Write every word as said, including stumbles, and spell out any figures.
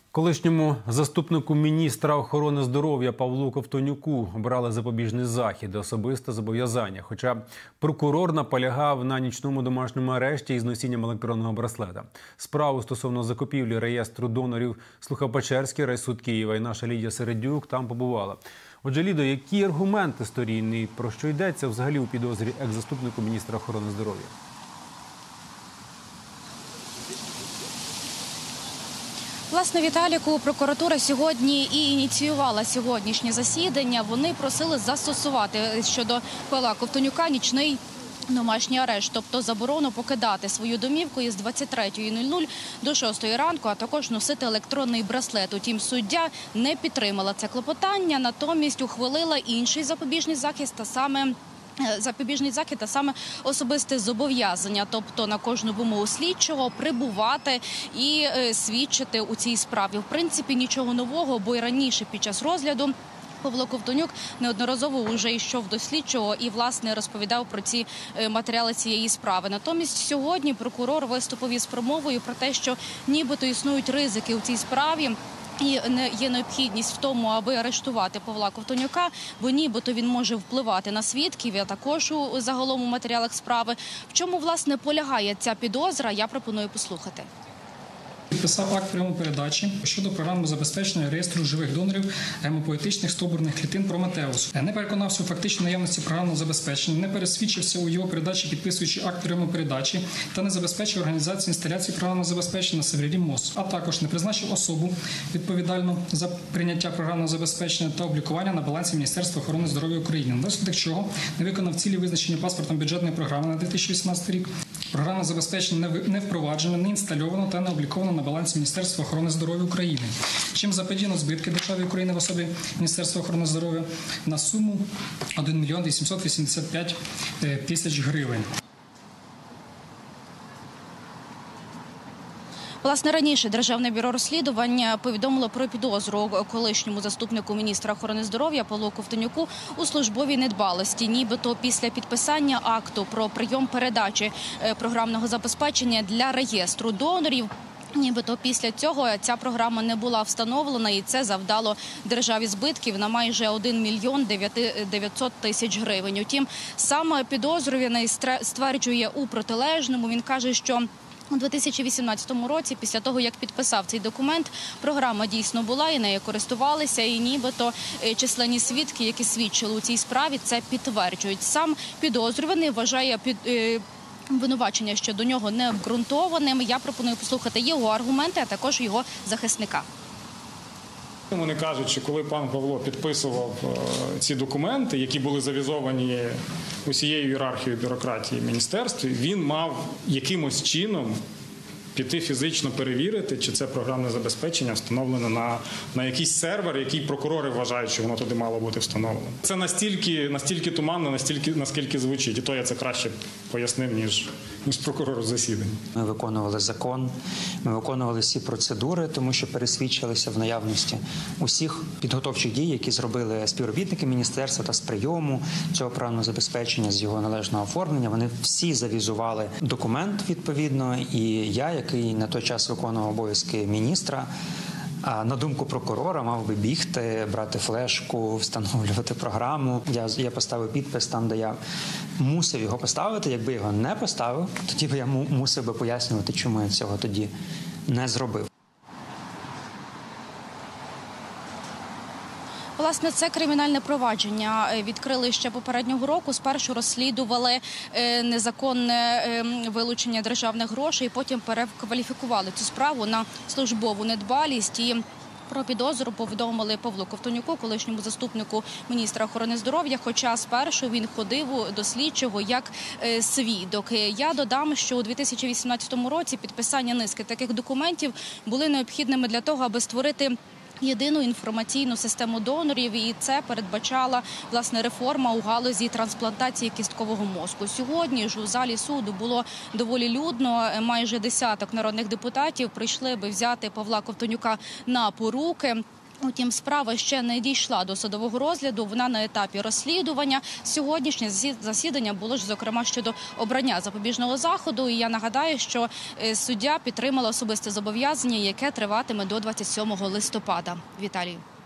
Колишньому заступнику міністра охорони здоров'я Павлу Ковтонюку обрали запобіжний захід – особисте зобов'язання. Хоча прокурор наполягав на нічному домашньому арешті із носінням електронного браслета. Справу стосовно закупівлі реєстру донорів слухав Печерський райсуд Києва, і наша Лідія Середюк там побувала. Отже, Лідо, які аргументи сторін і про що йдеться взагалі у підозрі екс-заступнику міністра охорони здоров'я? Власне, Віталіку, прокуратура сьогодні і ініціювала сьогоднішнє засідання. Вони просили застосувати щодо Павла Ковтонюка нічний домашній арешт, тобто заборону покидати свою домівку із двадцять третьої нуль нуль до шостої ранку, а також носити електронний браслет. Утім, суддя не підтримала це клопотання, натомість ухвалила інший запобіжний захід, та саме запобіжний захід, а саме особисте зобов'язання, тобто на кожну вимогу слідчого прибувати і е, свідчити у цій справі. В принципі, нічого нового, бо й раніше під час розгляду Павло Ковтонюк неодноразово вже йшов до слідчого і, власне, розповідав про ці матеріали цієї справи. Натомість сьогодні прокурор виступив із промовою про те, що нібито існують ризики у цій справі. І є необхідність в тому, аби арештувати Павла Ковтонюка, бо нібито він може впливати на свідків, а також у загалом у матеріалах справи. В чому, власне, полягає ця підозра, я пропоную послухати. Підписав акт прямої передачі щодо програми забезпечення реєстру живих донорів гемопоетичних стовбурних клітин Прометеус. Не переконався у фактичній наявності програмного забезпечення, не пересвідчився у його передачі, підписуючи акт прямої передачі, та не забезпечив організацію інсталяції програмного забезпечення на Севері МОЗ, а також не призначив особу відповідальну за прийняття програмного забезпечення та облікування на балансі Міністерства охорони здоров'я України, внаслідок чого не виконав цілі, визначені паспортом бюджетної програми на дві тисячі вісімнадцятий рік. Програмне забезпечення не впроваджено, не інстальовано та не обліковано на балансі Міністерства охорони здоров'я України, чим заподіяно збитки державі України в особі Міністерства охорони здоров'я на суму один мільйон вісімсот вісімдесят п'ять тисяч гривень. Власне, раніше Державне бюро розслідування повідомило про підозру колишньому заступнику міністра охорони здоров'я Павлу Ковтонюку у службовій недбалості. Нібито після підписання акту про прийом передачі програмного забезпечення для реєстру донорів, нібито після цього ця програма не була встановлена, і це завдало державі збитків на майже один мільйон дев'ятсот тисяч гривень. Утім, сам підозрюваний стверджує у протилежному. Він каже, що у дві тисячі вісімнадцятому році, після того, як підписав цей документ, програма дійсно була і нею користувалися, і нібито численні свідки, які свідчили у цій справі, це підтверджують. Сам підозрюваний вважає під обвинувачення щодо нього необґрунтованим. Я пропоную послухати його аргументи, а також його захисника. Вони кажуть, що коли пан Павло підписував ці документи, які були завізовані усією ієрархією бюрократії в міністерстві, він мав якимось чином піти фізично перевірити, чи це програмне забезпечення встановлено на, на якийсь сервер, який прокурори вважають, що воно туди мало бути встановлено. Це настільки, настільки туманно, настільки, наскільки звучить. І то я це краще пояснив, ніж, ніж прокурор в засіданні. Ми виконували закон, ми виконували всі процедури, тому що пересвідчилися в наявності усіх підготовчих дій, які зробили співробітники міністерства та з прийому цього програмного забезпечення, з його належного оформлення. Вони всі завізували документ відповідно, і я, який на той час виконував обов'язки міністра, а на думку прокурора мав би бігти, брати флешку, встановлювати програму. Я, я поставив підпис там, де я мусив його поставити. Якби його не поставив, тоді б я мусив би пояснювати, чому я цього тоді не зробив. Власне, це кримінальне провадження відкрили ще попереднього року. Спершу розслідували незаконне вилучення державних грошей, потім перекваліфікували цю справу на службову недбалість. І про підозру повідомили Павлу Ковтонюку, колишньому заступнику міністра охорони здоров'я, хоча спершу він ходив до слідчого як свідок. Я додам, що у дві тисячі вісімнадцятому році підписання низки таких документів були необхідними для того, аби створити єдину інформаційну систему донорів, і це передбачала, власне, реформа у галузі трансплантації кісткового мозку. Сьогодні ж у залі суду було доволі людно. Майже десяток народних депутатів прийшли, би взяти Павла Ковтонюка на поруки. Утім, справа ще не дійшла до судового розгляду, вона на етапі розслідування. Сьогоднішнє засідання було ж, зокрема, щодо обрання запобіжного заходу. І я нагадаю, що суддя підтримала особисте зобов'язання, яке триватиме до двадцять сьомого листопада. Віталій.